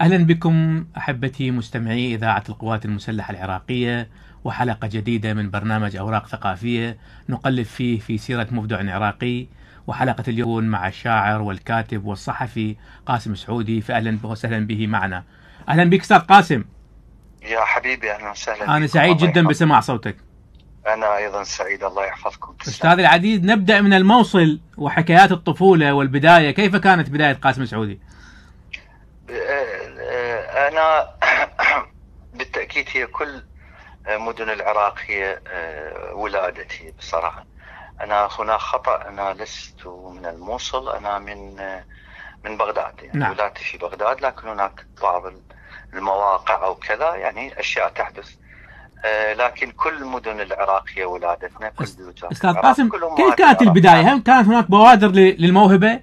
أهلا بكم أحبتي مستمعي إذاعة القوات المسلحة العراقية، وحلقة جديدة من برنامج أوراق ثقافية نقلب فيه في سيرة مبدع عراقي. وحلقة اليوم مع الشاعر والكاتب والصحفي قاسم سعودي، فأهلا وسهلا به معنا. أهلا بك أستاذ قاسم. يا حبيبي، أهلا وسهلا أنا بكم. سعيد الله جدا يحفظك. بسماع صوتك. أنا أيضا سعيد، الله يحفظكم، أستاذ تسلموا. العزيز، نبدأ من الموصل وحكايات الطفولة والبداية. كيف كانت بداية قاسم سعودي؟ أنا بالتأكيد هي كل مدن العراق هي ولادتي بصراحة. أنا هنا خطأ، أنا لست من الموصل، أنا من بغداد، يعني نعم. ولادتي في بغداد، لكن هناك بعض المواقع أو كذا، يعني أشياء تحدث. لكن كل مدن العراق هي ولادتنا، كل بيوتنا في أستاذ العراق، قاسم، كل كيف أمهات كانت العراق. البداية؟ نعم. هل كانت هناك بوادر للموهبة؟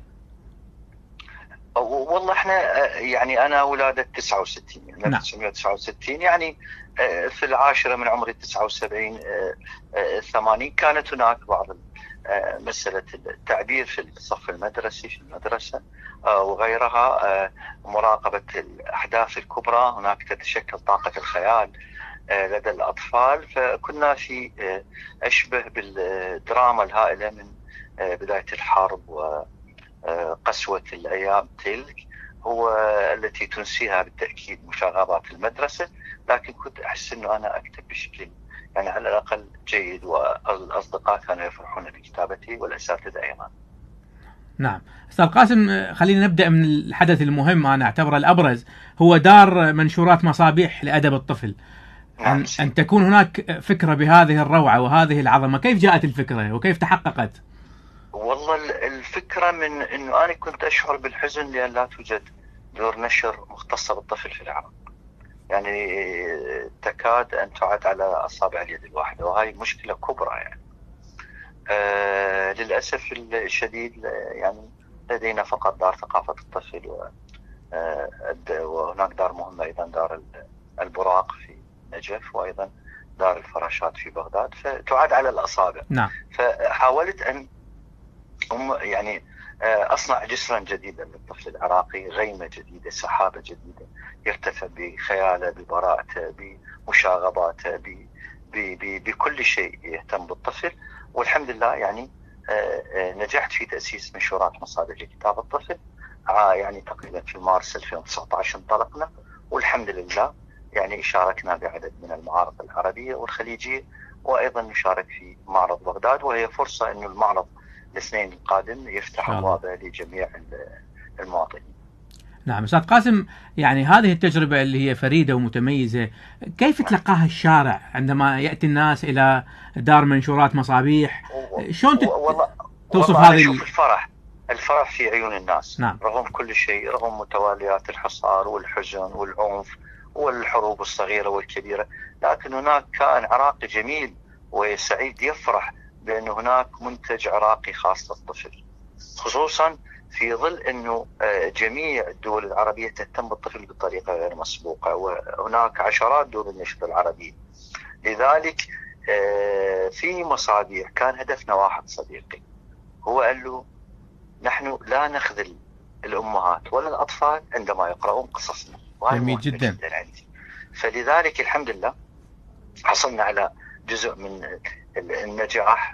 والله احنا يعني انا ولادة 69، يعني نعم. 1969، يعني في العاشرة من عمري 79 80 كانت هناك بعض مسألة التعبير في الصف المدرسي في المدرسة وغيرها، مراقبة الأحداث الكبرى. هناك تتشكل طاقة الخيال لدى الأطفال، فكنا في أشبه بالدراما الهائلة من بداية الحرب قسوة الأيام تلك، هو التي تنسيها بالتأكيد مشاغبات المدرسة. لكن كنت أحس أنه أنا أكتب بشكل يعني على الأقل جيد، والأصدقاء كانوا يفرحون بكتابتي والأساتذة أيضا. نعم. أستاذ قاسم، خلينا نبدأ من الحدث المهم، أنا أعتبره الأبرز، هو دار منشورات مصابيح لأدب الطفل. نعم أن سيدي. تكون هناك فكرة بهذه الروعة وهذه العظمة، كيف جاءت الفكرة وكيف تحققت؟ والله الفكرة من أنه أنا كنت أشعر بالحزن لأن لا توجد دور نشر مختصة بالطفل في العراق، يعني تكاد أن تعد على أصابع اليد الواحدة، وهي مشكلة كبرى يعني. للأسف الشديد، يعني لدينا فقط دار ثقافة الطفل، وهناك دار مهمة أيضا، دار البراق في نجف، وأيضا دار الفراشات في بغداد، فتعاد على الأصابع. نعم. فحاولت أن يعني أصنع جسرا جديدا للطفل العراقي، غيمة جديدة، سحابة جديدة يرتفع بخياله، ببراءته، بمشاغباته، بكل شيء يهتم بالطفل. والحمد لله يعني نجحت في تأسيس منشورات مصادر لكتاب الطفل. يعني تقريبا في مارس 2019 انطلقنا، والحمد لله يعني شاركنا بعدد من المعارض العربية والخليجية، وأيضا نشارك في معرض بغداد، وهي فرصة أن المعرض الاثنين القادم إن يفتح شاء الله. أبوابه لجميع المواطنين. نعم أستاذ قاسم، يعني هذه التجربة اللي هي فريدة ومتميزة، كيف نعم. تلقاها الشارع عندما يأتي الناس إلى دار منشورات مصابيح؟ شلون والله توصف والله أنا هذه أشوف الفرح في عيون الناس نعم. رغم كل شيء، رغم متواليات الحصار والحزن والعنف والحروب الصغيرة والكبيرة. لكن هناك كائن عراقي جميل وسعيد يفرح بأن هناك منتج عراقي خاص للطفل، خصوصا في ظل أنه جميع الدول العربية تهتم بالطفل بطريقة غير مسبوقة، وهناك عشرات دول النشر العربية. لذلك في مصابيح كان هدفنا واحد صديقي، هو قال له نحن لا نخذل الأمهات ولا الأطفال عندما يقرؤون قصصنا، وهذه جميل مهمة جدا. جدا عندي. فلذلك الحمد لله حصلنا على جزء من النجاح،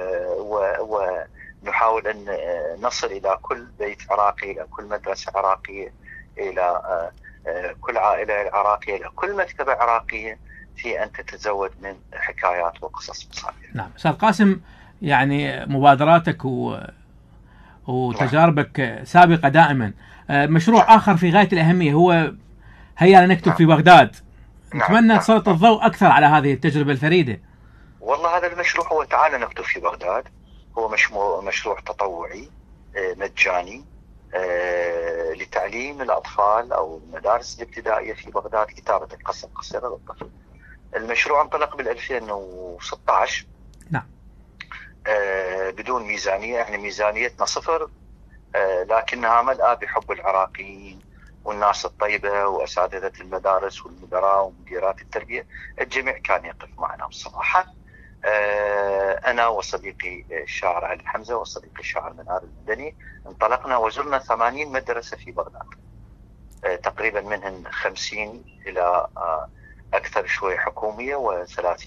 ونحاول أن نصل إلى كل بيت عراقي، إلى كل مدرسة عراقية، إلى كل عائلة عراقية، إلى كل مكتبة عراقية، في أن تتزود من حكايات وقصص مصابيح. نعم أستاذ قاسم، يعني مبادراتك نعم. وتجاربك سابقة دائما. مشروع نعم. آخر في غاية الأهمية هو هيا نكتب نعم. في بغداد. نعم. نتمنى نعم. تسلط نعم. الضوء أكثر على هذه التجربة الفريدة. والله هذا المشروع هو تعال نكتب في بغداد، هو مشروع تطوعي مجاني لتعليم الأطفال أو المدارس الابتدائية في بغداد كتابة القصة القصيرة للطفل. المشروع انطلق بال 2016 نعم. بدون ميزانية، يعني ميزانيتنا صفر، لكنها ملأى بحب العراقيين والناس الطيبة وأساتذة المدارس والمدراء ومديرات التربية. الجميع كان يقف معنا بصراحة. أنا وصديقي الشاعر علي حمزة وصديقي الشاعر منار المدني انطلقنا وزرنا 80 مدرسة في بغداد. تقريبا منهن 50 إلى أكثر شوي حكومية و30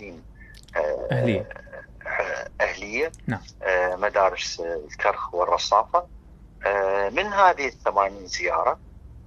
أهلية. نعم. مدارس الكرخ والرصافة. من هذه 80 زيارة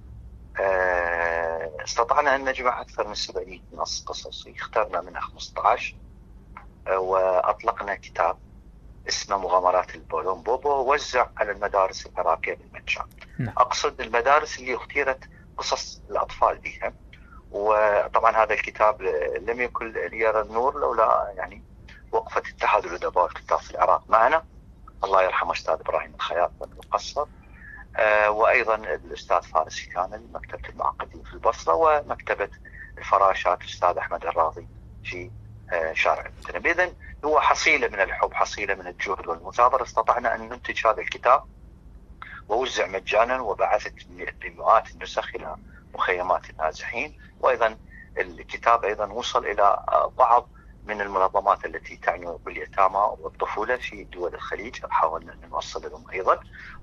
استطعنا أن نجمع أكثر من 700 نص قصصي، اخترنا منها 15 وأطلقنا كتاب اسمه مغامرات البولون بوبو، وزع على المدارس العراقية بالمجان. أقصد المدارس اللي اختيرت قصص الأطفال بها. وطبعا هذا الكتاب لم يكن ليرى النور لولا يعني وقفة اتحاد الأدباء والكتاب في العراق معنا، الله يرحمه أستاذ إبراهيم الخياط بن القصر، وأيضا الأستاذ فارس كامل مكتبة المعقدين في البصرة، ومكتبة الفراشات الأستاذ أحمد الراضي في شارع المتنبي. إذن هو حصيلة من الحب، حصيلة من الجهد والمثابرة. استطعنا أن ننتج هذا الكتاب ووزع مجانا، وبعثت بمئات النسخ إلى مخيمات النازحين. وأيضا الكتاب أيضا وصل إلى بعض من المنظمات التي تعني باليتامى والطفولة في دول الخليج، حاولنا أن نوصل لهم أيضا.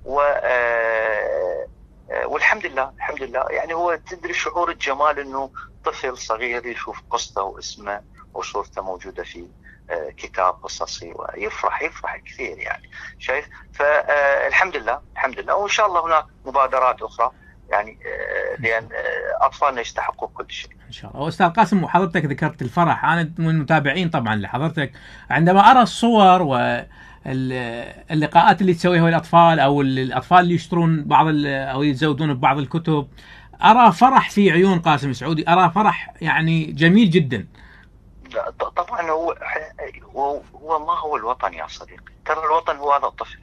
والحمد لله الحمد لله، يعني هو تدري شعور الجمال أنه طفل صغير يشوف قصته واسمه وصورته موجودة في كتاب قصصي ويفرح كثير يعني شايف. فالحمد لله الحمد لله، وإن شاء الله هناك مبادرات أخرى يعني لأن أطفالنا يستحقوا كل شيء إن شاء الله. أستاذ قاسم، وحضرتك ذكرت الفرح، أنا من المتابعين طبعا لحضرتك، عندما أرى الصور واللقاءات اللي تسويها الأطفال أو الأطفال اللي يشترون بعض أو يتزودون ببعض الكتب، أرى فرح في عيون قاسم السعودي، أرى فرح يعني جميل جدا. طبعا هو ما هو الوطن يا صديقي، ترى الوطن هو هذا الطفل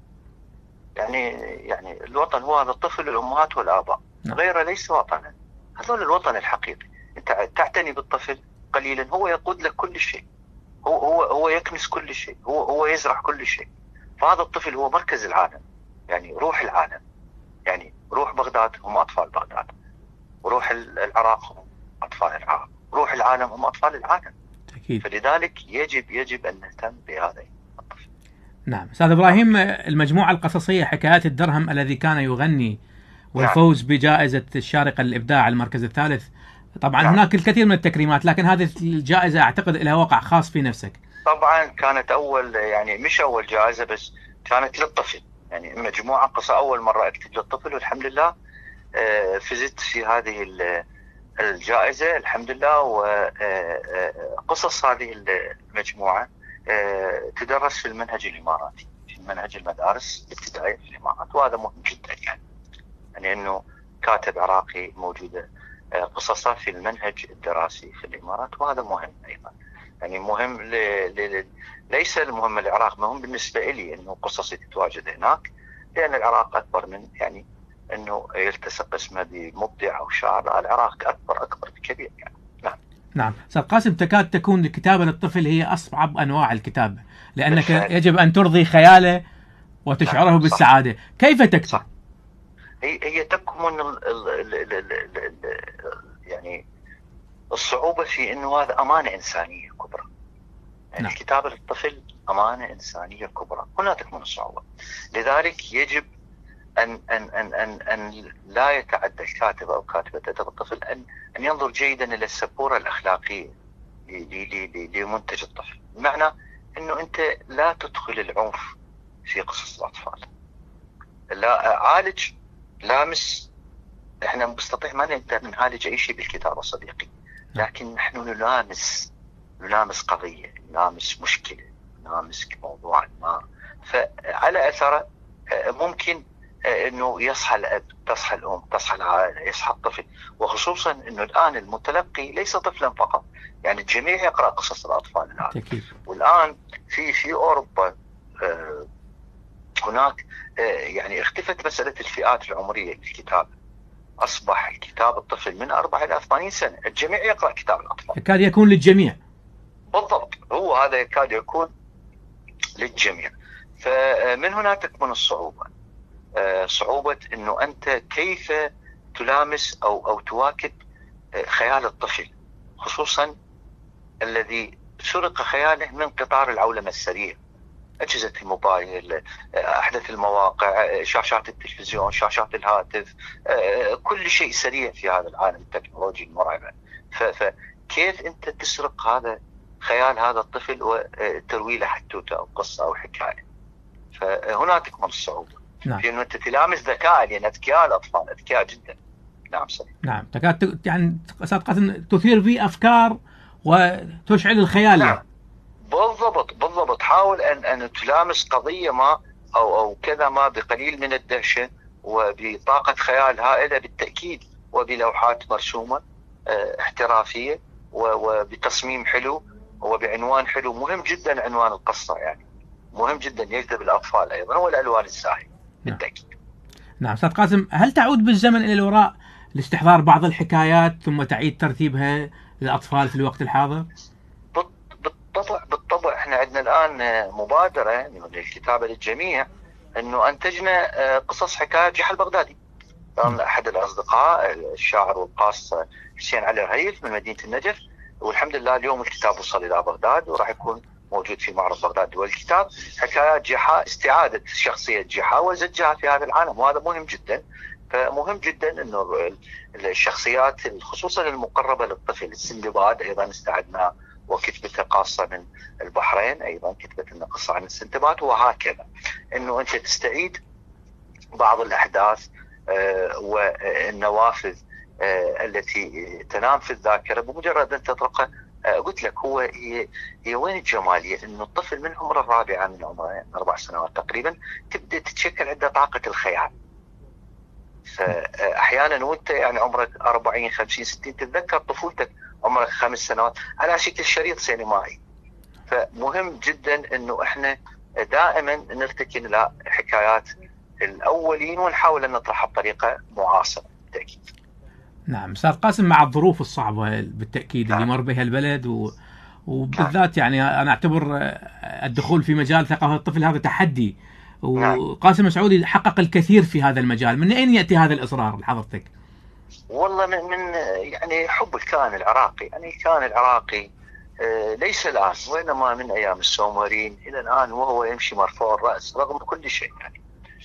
يعني الوطن هو هذا الطفل، الأمهات والآباء، غيره ليس وطنا. هذول الوطن الحقيقي. أنت تعتني بالطفل قليلا، هو يقود لك كل شيء، هو يكنس كل شيء، هو يزرع كل شيء. فهذا الطفل هو مركز العالم، يعني روح العالم، يعني روح بغداد هم أطفال بغداد، وروح العراق هم أطفال العراق، روح العالم هم أطفال العالم. أكيد. فلذلك يجب أن نهتم بهذا الطفل. نعم. أستاذ إبراهيم، المجموعة القصصية حكايات الدرهم الذي كان يغني والفوز بجائزة الشارقة للإبداع المركز الثالث، طبعا هناك الكثير من التكريمات، لكن هذه الجائزة أعتقد لها وقع خاص في نفسك. طبعا كانت أول، يعني مش أول جائزة بس، كانت للطفل، يعني مجموعة قصة أول مرة أكتب للطفل، والحمد لله فزت في هذه الجائزة الحمد لله. وقصص هذه المجموعة تدرس في المنهج الإماراتي، في منهج المدارس الابتدائية في الإمارات، وهذا مهم جدا يعني أنه كاتب عراقي موجودة قصصه في المنهج الدراسي في الإمارات، وهذا مهم أيضا. يعني مهم ليس المهم العراق، مهم بالنسبة لي أنه قصصي تتواجد هناك، لأن العراق أكبر من يعني أنه يلتصق اسمه بمبدع أو شاعر. العراق أكبر بكبير يعني. نعم. أستاذ قاسم، تكاد تكون الكتابة للطفل هي أصعب أنواع الكتابة، لأنك يجب أن ترضي خياله وتشعره بالسعادة. كيف تكتب؟ هي تكمن يعني الصعوبة في أنه هذا أمانة إنسانية كبرى. يعني الكتابة للطفل أمانة إنسانية كبرى، هنا تكمن الصعوبة. لذلك يجب أن لا يتعدى الكاتب أو كاتبة أدب الطفل أن ينظر جيدا إلى السبورة الأخلاقية لمنتج الطفل، بمعنى أنه أنت لا تدخل العنف في قصص الأطفال، لا عالج لامس. احنا نستطيع ما نقدر نعالج أي شيء بالكتابة صديقي، لكن نحن نلامس قضية، نلامس مشكلة، نلامس موضوع ما، فعلى أثره ممكن انه يصحى الاب، تصحى الام، تصحى العائله، يصحى الطفل. وخصوصا انه الان المتلقي ليس طفلا فقط، يعني الجميع يقرا قصص الاطفال الان. والان في اوروبا هناك يعني اختفت مساله الفئات العمريه للكتاب، اصبح الكتاب الطفل من 4 إلى 80 سنه، الجميع يقرا كتاب الاطفال، يكاد يكون للجميع. بالضبط، هو هذا يكاد يكون للجميع. فمن هنا تكمن الصعوبه، صعوبة أنه أنت كيف تلامس أو تواكب خيال الطفل، خصوصا الذي سرق خياله من قطار العولمة السريع. أجهزة الموبايل، أحدث المواقع، شاشات التلفزيون، شاشات الهاتف، كل شيء سريع في هذا العالم التكنولوجي المرعب. فكيف أنت تسرق هذا خيال هذا الطفل وتروي له حدوته أو قصة أو حكاية؟ فهنا تكمن الصعوبة. نعم. في أنه أنت تلامس ذكاء، لأن أذكياء الأطفال أذكياء جدا. نعم صحيح. نعم، تكاد يعني أستاذ قاسم تثير به أفكار وتشعل الخيال. نعم بالضبط. حاول أن تلامس قضية ما أو كذا ما بقليل من الدهشة وبطاقة خيال هائلة بالتأكيد، وبلوحات مرسومة احترافية وبتصميم حلو وبعنوان حلو. مهم جدا عنوان القصة، يعني مهم جدا يجذب الأطفال أيضا، والألوان الزاهية بالتأكيد. نعم أستاذ قاسم، هل تعود بالزمن إلى الوراء لاستحضار بعض الحكايات ثم تعيد ترتيبها للأطفال في الوقت الحاضر؟ بالطبع احنا عندنا الآن مبادرة يعني للكتابة للجميع، أنه أنتجنا قصص حكايات جحا البغدادي. أحد الأصدقاء الشاعر والقاص حسين علي رهيف من مدينة النجف، والحمد لله اليوم الكتاب وصل إلى بغداد وراح يكون موجود في معرض بغداد دول الكتاب. حكايات جحا، استعادة شخصية جحا وزجها في هذا العالم، وهذا مهم جدا. فمهم جدا أنه الشخصيات خصوصا المقربة للطفل، السندباد أيضا استعدنا وكتبته قاصة من البحرين، أيضا كتبت لنا قصة عن السندباد، وهكذا أنه أنت تستعيد بعض الأحداث والنوافذ التي تنام في الذاكرة بمجرد أن تطرقها. قلت لك هي وين الجمالية؟ إنه الطفل من عمر الرابعة، من عمر 4 سنوات تقريبا، تبدأ تتشكل عنده طاقة الخيال. فأحيانا وأنت يعني عمرك 40 50 60 تتذكر طفولتك عمرك 5 سنوات على شكل شريط سينمائي. فمهم جدا إنه إحنا دائما نرتكن إلى حكايات الأولين ونحاول أن نطرحها بطريقة معاصرة بالتأكيد. نعم أستاذ قاسم، مع الظروف الصعبة بالتأكيد اللي مر بها البلد وبالذات يعني أنا أعتبر الدخول في مجال ثقافة الطفل هذا تحدي، وقاسم مسعودي حقق الكثير في هذا المجال. من أين يأتي هذا الإصرار لحضرتك؟ والله من يعني حب الكيان العراقي. يعني الكيان العراقي ليس الآن وإنما من أيام السومريين إلى الآن وهو يمشي مرفوع الرأس رغم كل شيء. يعني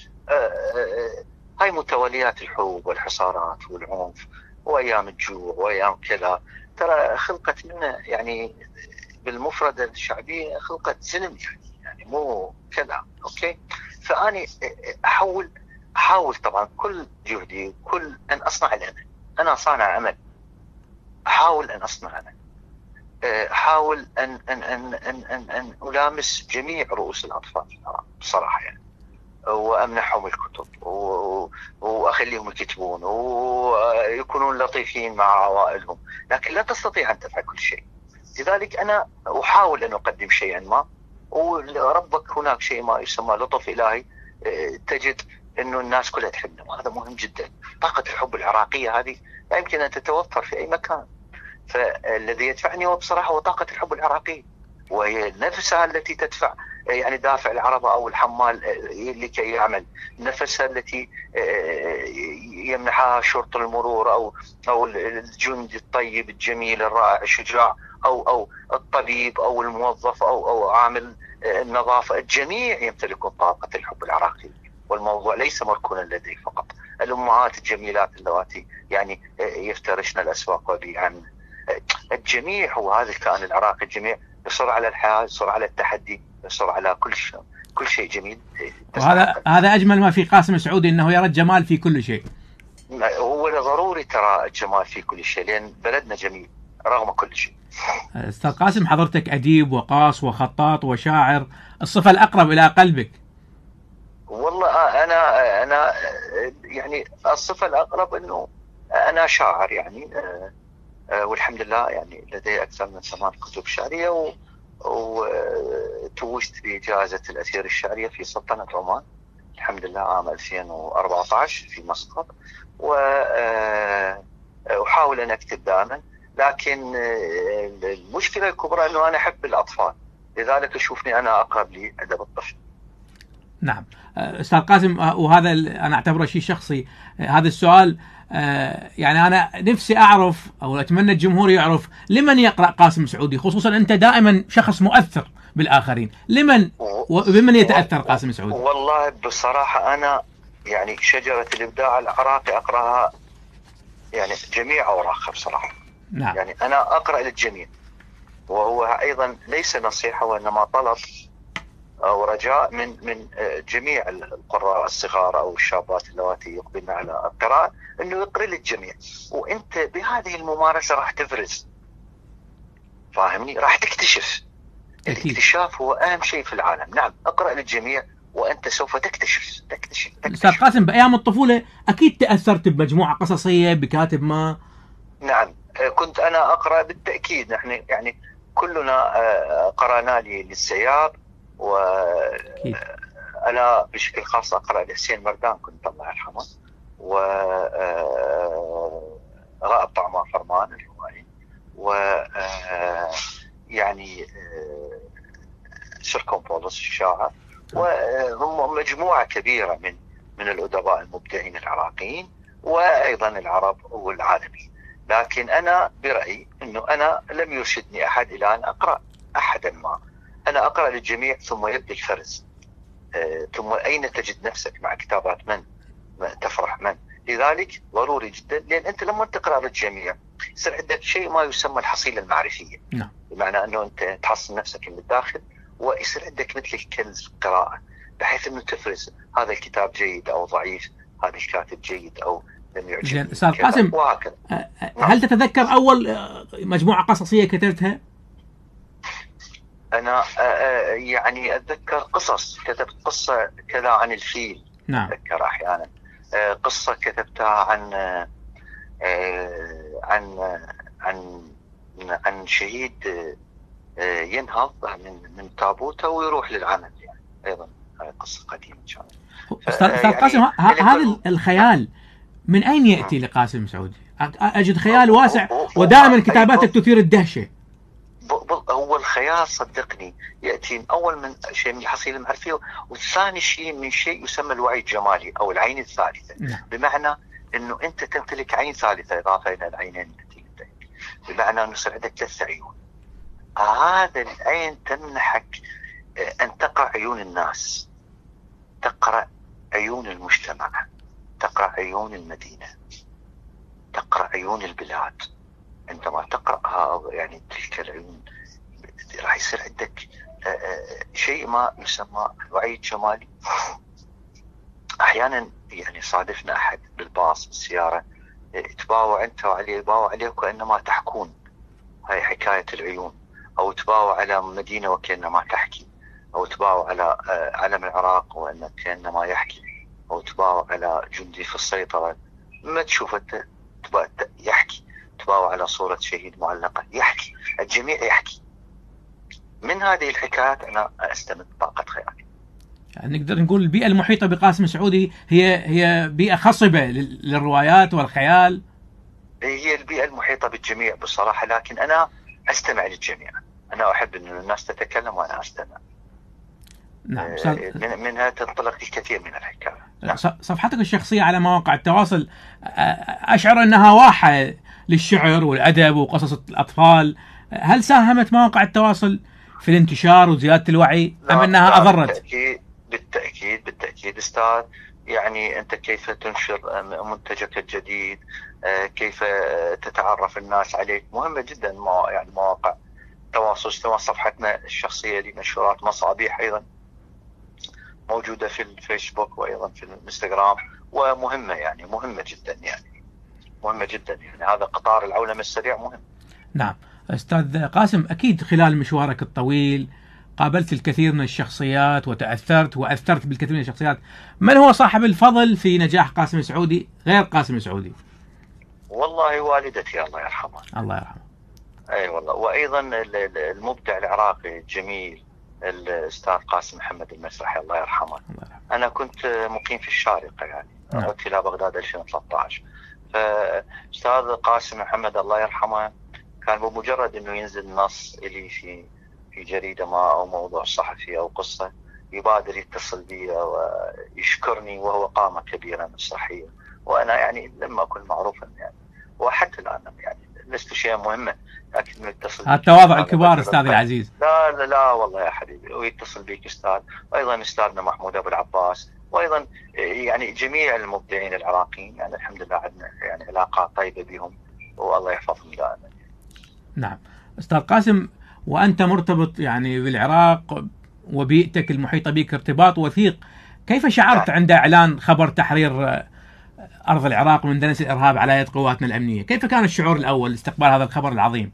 هاي متوليات الحروب والحصارات والعنف وأيام الجوع وأيام كذا، ترى خلقت لنا يعني بالمفردة الشعبية خلقت زلم، يعني مو كذا. أوكي، فأنا أحاول طبعا كل جهدي كل أن أصنع الأمل. أنا صانع أمل، أحاول أن أصنع أمل، أحاول أن ألامس جميع رؤوس الأطفال في العراق بصراحة يعني، وأمنحهم الكتب وأخليهم يكتبون ويكونون لطيفين مع عوائلهم، لكن لا تستطيع أن تفعل كل شيء. لذلك أنا أحاول أن أقدم شيئا ما، وربك هناك شيء ما يسمى لطف إلهي، تجد أنه الناس كلها تحبنا، وهذا مهم جدا. طاقة الحب العراقية هذه لا يمكن أن تتوفر في أي مكان. فالذي يدفعني هو بصراحة هو طاقة الحب العراقية، وهي نفسها التي تدفع يعني دافع العربة أو الحمال لكي يعمل، نفسها التي يمنحها شرطة المرور أو الجندي الطيب الجميل الرائع الشجاع أو الطبيب أو الموظف أو عامل النظافة. الجميع يمتلكون طاقة الحب العراقي، والموضوع ليس مركونا لدي فقط. الأمهات الجميلات اللواتي يعني يفترشن الأسواق وبيعن، الجميع هو هذا الكائن العراقي. الجميع يصر على الحياة، يصر على التحدي، يصر على كل شيء جميل. هذا أجمل ما في قاسم مسعودي، أنه يرى الجمال في كل شيء. هو ضروري ترى الجمال في كل شيء، لأن بلدنا جميل رغم كل شيء. أستاذ قاسم، حضرتك أديب وقاص وخطاط وشاعر، الصفة الأقرب إلى قلبك؟ والله أنا يعني الصفة الأقرب أنه أنا شاعر يعني، والحمد لله يعني لدي أكثر من 8 كتب شعرية، وتوجت بجائزة الأثير الشعرية في سلطنة عمان الحمد لله عام 2014 في مسقط. وأحاول أن أكتب دائما، لكن المشكلة الكبرى أنه أنا أحب الأطفال، لذلك أشوفني أنا أقرب لأدب الطفل. نعم. استاذ قاسم، وهذا انا اعتبره شيء شخصي، هذا السؤال يعني انا نفسي اعرف او اتمنى الجمهور يعرف لمن يقرا قاسم سعودي، خصوصا انت دائما شخص مؤثر بالاخرين، لمن وبمن يتاثر قاسم سعودي؟ والله بصراحه انا يعني شجره الابداع العراقي اقراها يعني جميع اوراقها بصراحه. نعم. يعني انا اقرا للجميع، وهو ايضا ليس نصيحه وانما طلب او رجاء من جميع القراء الصغار او الشابات اللواتي يقبلن على القراءه انه يقرا للجميع، وانت بهذه الممارسه راح تفرز، فاهمني؟ راح تكتشف. الاكتشاف هو اهم شيء في العالم. نعم، اقرا للجميع وانت سوف تكتشف. استاذ قاسم، بايام الطفوله اكيد تاثرت بمجموعه قصصيه بكاتب ما؟ نعم، كنت انا اقرا بالتاكيد. نحن يعني كلنا قرانا للسياب، وانا بشكل خاص اقرا لحسين مردان كنت الله يرحمه، و غائب طعمان فرمان الروائي، و يعني سيركمبولس الشاعر، وهم مجموعه كبيره من الادباء المبدعين العراقيين وايضا العرب والعالميين. لكن انا برايي انه انا لم يرشدني احد الى ان اقرا احدا ما. انا اقرا للجميع ثم يبدا الفرز، ثم اين تجد نفسك مع كتابات من تفرح من. لذلك ضروري جدا، لان انت لما تقرا للجميع يصير عندك شيء ما يسمى الحصيله المعرفيه. نعم. بمعنى انه انت تحصل نفسك من الداخل، ويصير عندك مثل الكنز في القراءه، بحيث انه تفرز هذا الكتاب جيد او ضعيف، هذا الكاتب جيد او لم يعجبني. زين استاذ قاسم، هل تتذكر اول مجموعه قصصيه كتبتها؟ انا يعني اتذكر قصص، كتبت قصه كذا عن الفيل. نعم. اتذكر احيانا قصه كتبتها عن عن شهيد ينهض من تابوته ويروح للعمل، يعني ايضا قصه قديمه كانت. استاذ قاسم، هذا الخيال من اين ياتي لقاسم سعودي؟ اجد خيال واسع ودائما كتاباتك تثير الدهشه. هو الخيال صدقني ياتي اول من شيء من الحصيله المعرفيه، والثاني شيء من شيء يسمى الوعي الجمالي او العين الثالثه. نعم. بمعنى انه انت تمتلك عين ثالثه اضافه الى العينين التي لديك، بمعنى انه يصير عندك 3 عيون. هذا العين تمنحك ان تقرا عيون الناس، تقرا عيون المجتمع، تقرا عيون المدينه، تقرا عيون البلاد. عندما تقرأها يعني تلك العيون راح يصير عندك شيء ما يسمى الوعي الجمالي. احيانا يعني صادفنا احد بالباص بالسياره تباوع انت وعليه، يباوع عليك وانما تحكون. هاي حكايه العيون. او تباوع على مدينه وكانما تحكي، او تباوع على علم العراق وانك كانما يحكي، او تباوع على جندي في السيطره ما تشوفه يحكي، تباوع على صورة شهيد معلقة يحكي، الجميع يحكي. من هذه الحكايات أنا أستمد طاقة خيالي. يعني نقدر نقول البيئة المحيطة بقاسم سعودي هي بيئة خصبة للروايات والخيال. هي البيئة المحيطة بالجميع بصراحة، لكن أنا أستمع للجميع. أنا أحب أن الناس تتكلم وأنا أستمع. نعم. منها تنطلق الكثير من الحكايات. نعم. صفحتك الشخصية على مواقع التواصل أشعر أنها واحة للشعر والأدب وقصص الأطفال. هل ساهمت مواقع التواصل في الانتشار وزيادة الوعي أم أنها أضرت؟ بالتأكيد أستاذ. يعني أنت كيف تنشر منتجك الجديد، كيف تتعرف الناس عليك، مهمة جدا. يعني مواقع التواصل سواء صفحتنا الشخصية لمنشورات مصابيح أيضا موجودة في الفيسبوك وأيضا في الانستغرام، ومهمة يعني مهمة جدا يعني هذا قطار العولمة السريع مهم. نعم. أستاذ قاسم، أكيد خلال مشوارك الطويل قابلت الكثير من الشخصيات وتأثرت وأثرت بالكثير من الشخصيات. من هو صاحب الفضل في نجاح قاسم سعودي غير قاسم سعودي؟ والله والدتي الله يرحمها. الله يرحمها. أي والله. وأيضا المبدع العراقي الجميل الأستاذ قاسم محمد المسرحي الله يرحمه. أنا كنت مقيم في الشارقة، يعني عدت إلى بغداد 2013. فأستاذ قاسم محمد الله يرحمه كان بمجرد أنه ينزل نص إلي في جريدة ما أو موضوع صحفي أو قصة يبادر يتصل بي ويشكرني، وهو قامة كبيرة مسرحية، وأنا يعني لم أكن معروفا يعني، وحتى الآن يعني لست شيئا مهما، لكن يتصل بك التواضع الكبار أستاذ العزيز. لا لا لا والله يا حبيبي، ويتصل بك أستاذ، وأيضا أستاذنا محمود أبو العباس، وأيضا يعني جميع المبدعين العراقيين، يعني الحمد لله عندنا يعني علاقات طيبة بهم، والله يحفظهم دائما. نعم أستاذ قاسم، وأنت مرتبط يعني بالعراق وبيئتك المحيطة بك ارتباط وثيق، كيف شعرت عند إعلان خبر تحرير أرض العراق من دنس الإرهاب على يد قواتنا الأمنية؟ كيف كان الشعور الأول لاستقبال هذا الخبر العظيم؟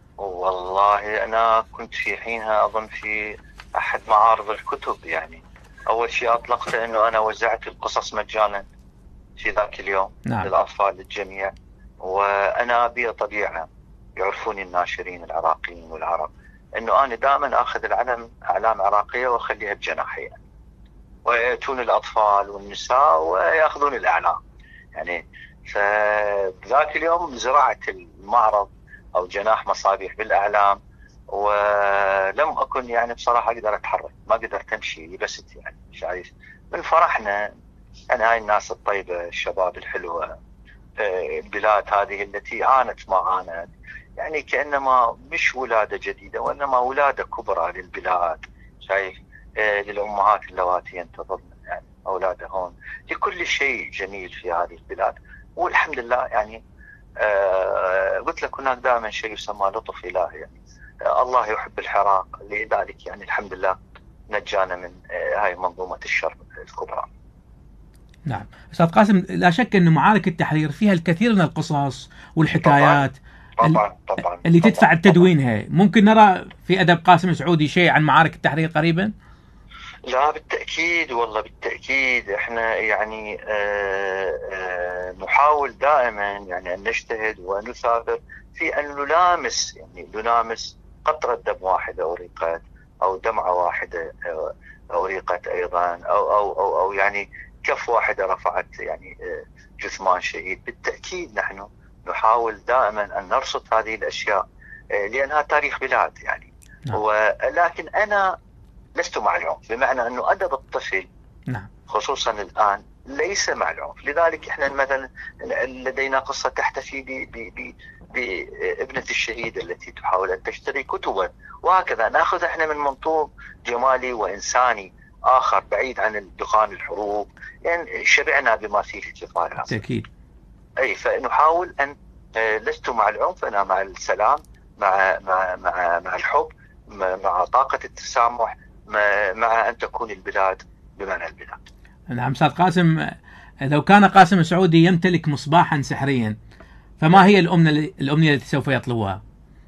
والله أنا كنت في حينها أظن في أحد معارض الكتب، يعني أول شيء أطلقت أنه أنا وزعت القصص مجانا في ذاك اليوم. نعم. للأطفال للجميع، وأنا بي طبيعة يعرفوني الناشرين العراقيين والعرب أنه أنا دائما أخذ أعلام عراقية وأخليها بجناحي، ويأتون الأطفال والنساء ويأخذون الأعلام يعني. فذاك اليوم زرعت المعرض أو جناح مصابيح بالأعلام، ولم أكن يعني بصراحة أقدر أتحرك، ما قدرت أمشي، لبست يعني شايف من فرحنا. يعني هاي الناس الطيبة الشباب الحلوة، البلاد هذه التي عانت ما عانت، يعني كأنما مش ولادة جديدة وإنما ولادة كبرى للبلاد، شايف، للأمهات اللواتي ينتظرن يعني أولادهن، لكل شيء جميل في هذه البلاد. والحمد لله يعني قلت لك هناك دائما شيء يسمى لطف إلهي، يعني الله يحب الحراق، لذلك يعني الحمد لله نجانا من هاي منظومة الشر الكبرى. نعم أستاذ قاسم، لا شك أن معارك التحرير فيها الكثير من القصص والحكايات طبعاً اللي تدفع تدوينها. ممكن نرى في أدب قاسم سعودي شيء عن معارك التحرير قريبا؟ لا بالتأكيد، والله بالتأكيد. احنا يعني نحاول دائما يعني أن نجتهد ونثابر في أن نلامس قطرة دم واحدة أريقت، أو دمعة واحدة أريقت أيضا، أو يعني كف واحدة رفعت يعني جثمان شهيد. بالتأكيد نحن نحاول دائما أن نرصد هذه الأشياء لأنها تاريخ بلاد يعني. ولكن أنا لست مع العنف، بمعنى أنه أدب الطفل خصوصا الآن ليس مع العنف. لذلك احنا مثلا لدينا قصة تحتفي بابنة الشهيد التي تحاول أن تشتري كتبا، وهكذا نأخذ احنا من منطوق جمالي وإنساني آخر بعيد عن دخان الحروب، يعني شبعنا بما فيه الكفاية. أكيد. أي فنحاول أن لست مع العنف، أنا مع السلام، مع الحب، مع طاقة التسامح، مع أن تكون البلاد بمعنى البلاد. نعم أستاذ قاسم، لو كان قاسم سعودي يمتلك مصباحا سحريا، فما هي الأمنية التي سوف يطلبها؟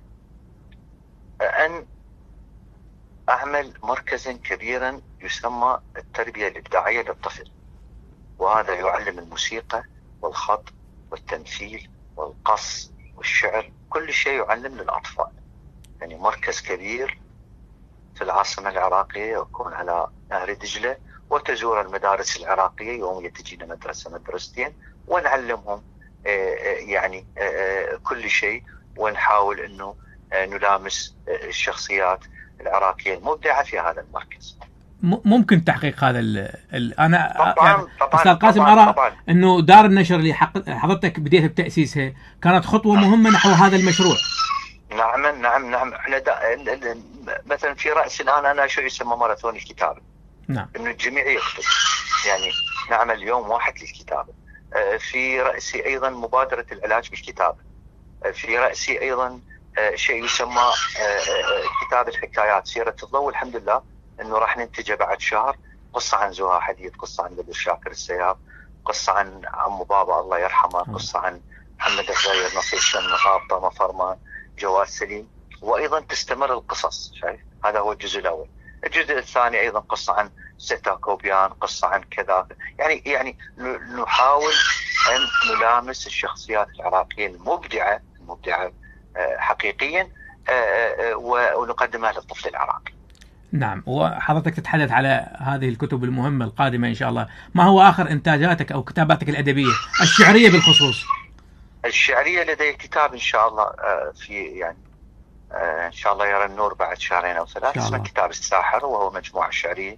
أن أعمل مركزا كبيرا يسمى التربية الإبداعية للطفل، وهذا يعلم الموسيقى والخط والتمثيل والقص والشعر، كل شيء يعلم للأطفال. يعني مركز كبير في العاصمة العراقية، يكون على نهر دجلة، وتزور المدارس العراقية يوميا، تجينا مدرسة مدرستين ونعلمهم يعني كل شيء، ونحاول أنه نلامس الشخصيات العراقية المبدعة في هذا المركز. ممكن تحقيق هذا أنا طبعاً يعني أستاذ قاسم أرى أنه دار النشر اللي حضرتك بديت بتأسيسها كانت خطوة مهمة نحو هذا المشروع. نعم. احنا مثلا في رأس الآن أنا شو يسمى ماراثون الكتابة. نعم. إنه الجميع يكتب، يعني نعمل يوم واحد للكتابة. في رأسي أيضا مبادرة العلاج بالكتابة. في رأسي أيضا شيء يسمى كتاب الحكايات، سيرة الضوء. الحمد لله إنه راح ننتجه بعد شهر، قصة عن زها حديد، قصة عن بدر شاكر السياب، قصة عن عمو بابا الله يرحمه، قصة عن محمد الغير، نصير شن، غابطة، مفرمان، جواد سليم. وأيضا تستمر القصص، شايف، هذا هو الجزء الأول. الجزء الثاني أيضا قصة عن ستا كوبيان، قصة عن كذا، يعني نحاول أن نلامس الشخصيات العراقية المبدعة حقيقيا، ونقدمها للطفل العراقي. نعم. وحضرتك تتحدث على هذه الكتب المهمة القادمة إن شاء الله، ما هو آخر إنتاجاتك أو كتاباتك الأدبية الشعرية بالخصوص؟ الشعرية لدي كتاب إن شاء الله في يعني إن شاء الله يرى النور بعد شهرين أو ثلاث، اسمه كتاب الساحر، وهو مجموعة شعرية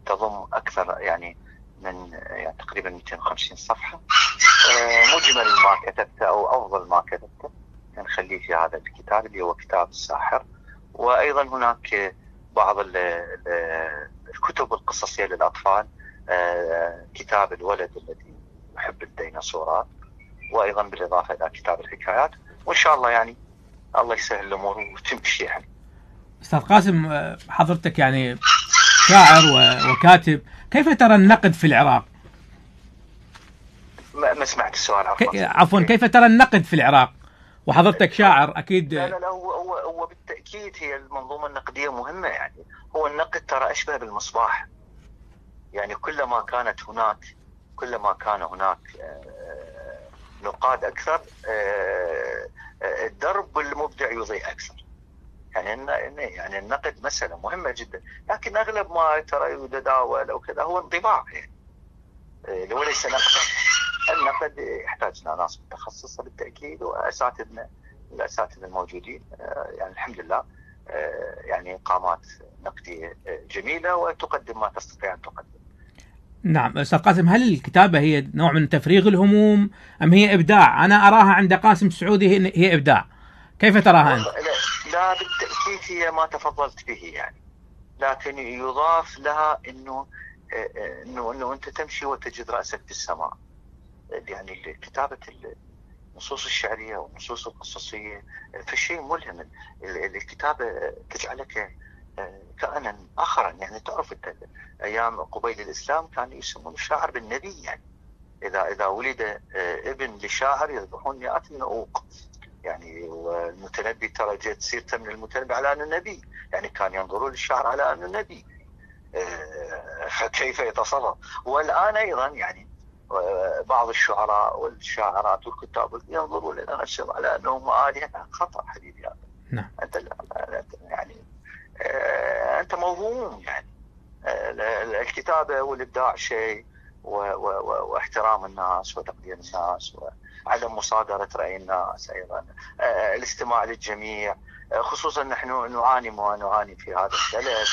تضم أكثر يعني من يعني تقريبا 250 صفحة. مجمل ما كتبته أو أفضل ما كتبته نخليه في هذا الكتاب اللي هو كتاب الساحر. وأيضا هناك بعض الكتب القصصية للأطفال، كتاب الولد الذي يحب الديناصورات، وأيضا بالإضافة إلى كتاب الحكايات. وإن شاء الله يعني الله يسهل الأمور وتمشي يعني. أستاذ قاسم، حضرتك يعني شاعر وكاتب، كيف ترى النقد في العراق؟ ما سمعت السؤال عفوا، كيف ترى النقد في العراق وحضرتك شاعر أكيد؟ لا هو بالتأكيد هي المنظومة النقدية مهمة. يعني هو النقد ترى أشبه بالمصباح، يعني كلما كان هناك نقاد أكثر الدرب المبدع يضيء أكثر. يعني النقد مسألة مهمة جدا، لكن أغلب ما ترى يتداول أو كذا هو انطباع يعني، وليس نقدا. النقد يحتاج إلى ناس متخصصة بالتأكيد، الأساتذة الموجودين يعني الحمد لله يعني قامات نقدية جميلة وتقدم ما تستطيع أن تقدم. نعم أستاذ قاسم، هل الكتابة هي نوع من تفريغ الهموم أم هي إبداع؟ أنا أراها عند قاسم السعودي هي إبداع، كيف تراها أنت؟ لا بالتأكيد هي ما تفضلت به يعني، لكن يضاف لها إنه أنت تمشي وتجد رأسك في السماء. يعني كتابة النصوص الشعرية والنصوص القصصية فشيء ملهم. الكتابة تجعلك كأنا آخرا. يعني تعرف أيام قبيل الإسلام كانوا يسمون الشاعر بالنبي، يعني إذا ولد ابن لشاعر يذبحون مئات من أوق. يعني والمتنبي ترى جت سيرته من المتنبي على أنه نبي، يعني كان ينظرون للشاعر على أنه نبي، فكيف يتصرف. والآن أيضا يعني بعض الشعراء والشاعرات والكتاب ينظرون لنا نفسهم على أنهم آلهة. خطأ حبيبي هذا. نعم. أنت يعني أنت موهوم. يعني الكتابة والإبداع شيء، واحترام الناس وتقدير الناس وعدم مصادرة رأي الناس، أيضا الاستماع للجميع، خصوصا نحن نعاني في هذا البلد.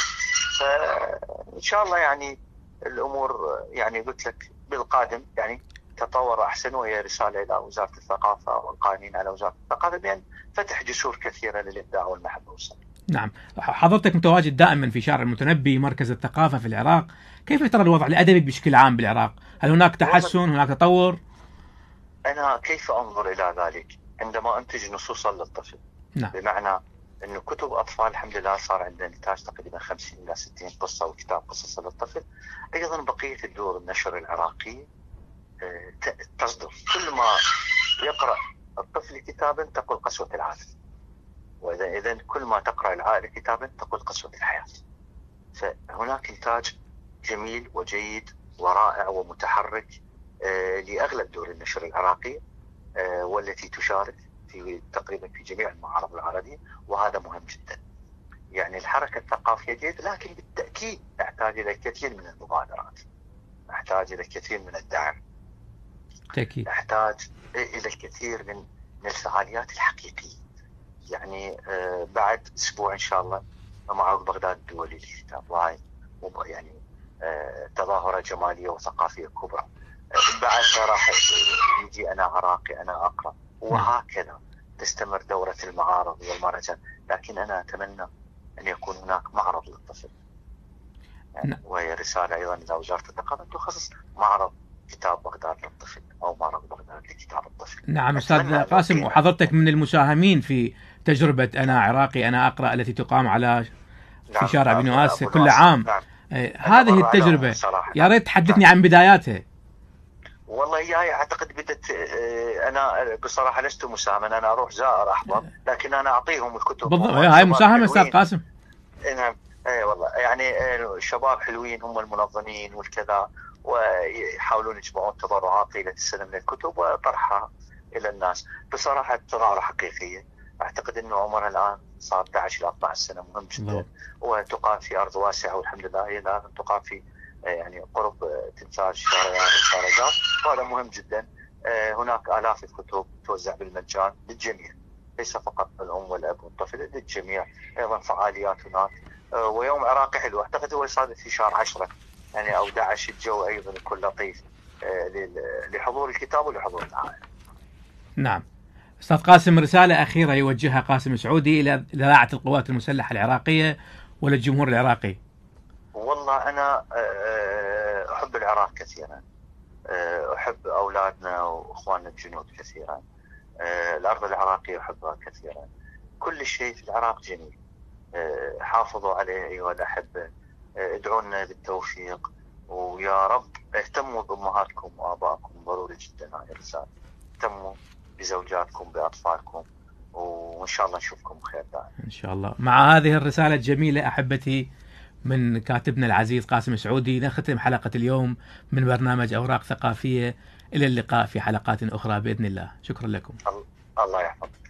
فإن شاء الله يعني الأمور يعني قلت لك بالقادم يعني تطور أحسن، وهي رسالة إلى وزارة الثقافة والقائمين على وزارة الثقافة بأن فتح جسور كثيرة للإبداع والمحبة والصبر. نعم، حضرتك متواجد دائما في شارع المتنبي مركز الثقافة في العراق، كيف ترى الوضع الأدبي بشكل عام بالعراق؟ هل هناك تحسن، هناك تطور؟ أنا كيف أنظر إلى ذلك عندما أنتج نصوصا للطفل. نعم. بمعنى أنه كتب أطفال الحمد لله صار عندنا إنتاج تقريبا 50 إلى 60 قصة وكتاب قصص للطفل. أيضا بقية الدور النشر العراقية تصدر، كل ما يقرأ الطفل كتابا تقول قسوة العالم، وإذا كل ما تقرأ العائلة كتابا تقول قسوة الحياة. فهناك إنتاج جميل وجيد ورائع ومتحرك لأغلب دور النشر العراقية، والتي تشارك تقريبا في جميع المعارض العربية، وهذا مهم جدا. يعني الحركة الثقافية جيد، لكن بالتأكيد نحتاج إلى الكثير من المبادرات، نحتاج إلى الكثير من الدعم، تأكيد. نحتاج إلى الكثير من الفعاليات الحقيقية. يعني بعد أسبوع إن شاء الله معرض بغداد الدولي للكتاب، وهاي يعني تظاهرة جمالية وثقافية كبرى. بعدها راح يجي أنا عراقي أنا أقرأ، وهكذا تستمر دورة المعارض والمهرجان. لكن أنا أتمنى أن يكون هناك معرض للطفل، يعني وهي رسالة أيضا إلى وزارة الثقافة أن تخصص معرض كتاب بغداد للطفل أو معرض بغداد لكتاب الطفل. نعم أستاذ قاسم، وحضرتك من المساهمين في تجربة أنا عراقي أنا أقرأ التي تقام على في شارع بن واس كل عام. نعم. هذه التجربة يا ريت تحدثني عن بداياتها. والله هي أعتقد بدت، أنا بصراحة لست مساهما، أنا أروح زائر أحضر، لكن أنا أعطيهم الكتب. بالضبط، هاي مساهمة أستاذ قاسم. نعم والله يعني الشباب حلوين هم المنظمين والكذا، ويحاولون يجمعون تبرعات طيلة السنة من الكتب وطرحها إلى الناس. بصراحة تظاهرة حقيقية. أعتقد أنه عمرها الآن صار 11 إلى 12 سنة، مهم جدا، وتقام في أرض واسعة والحمد لله. هي الآن تقام في يعني قرب تمثال شاريان والشارجات، وهذا مهم جدا. هناك آلاف الكتب توزع بالمجان للجميع، ليس فقط الأم والأب والطفل، للجميع. أيضا فعاليات هناك، ويوم عراقي حلو أعتقد هو صار في شهر 10 يعني او دعش الجو ايضا يكون لطيف لحضور الكتاب ولحضور العائله. نعم. أستاذ قاسم، رسالة أخيرة يوجهها قاسم سعودي إلى إذاعة القوات المسلحة العراقية وللجمهور العراقي. والله أنا أحب العراق كثيرا، أحب أولادنا وإخواننا الجنود كثيرا، الأرض العراقية أحبها كثيرا، كل شيء في العراق جميل، حافظوا عليه أيها الأحبة، ادعونا بالتوفيق، ويا رب اهتموا بأمهاتكم وآبائكم، ضروري جدا هاي الرسالة، اهتموا بزوجاتكم بأطفالكم، وإن شاء الله نشوفكم بخير دائما. إن شاء الله. مع هذه الرسالة الجميلة أحبتي من كاتبنا العزيز قاسم سعودي نختم حلقة اليوم من برنامج أوراق ثقافية. إلى اللقاء في حلقات أخرى بإذن الله. شكرا لكم. الله يحفظك.